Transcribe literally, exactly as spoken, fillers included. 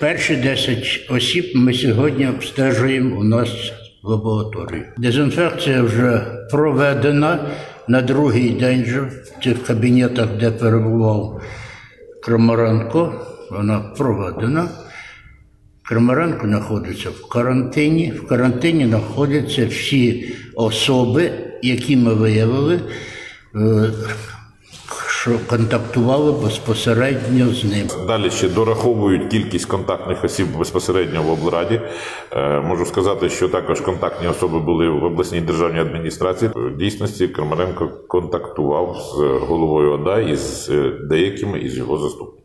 Перші десять осіб ми сьогодні обстежуємо у нас в лабораторії. Дезінфекція вже проведена на другий день же в тих кабінетах, де перебував Крамаренко. Вона проведена. Крамаренко знаходиться в карантині. В карантині знаходяться всі особи, які ми виявили, що контактували безпосередньо з ним. Далі ще дораховують кількість контактних осіб безпосередньо в облраді. Можу сказати, що також контактні особи були в обласній державній адміністрації. В дійсності Крамаренко контактував з головою ОДА і з деякими із його заступників.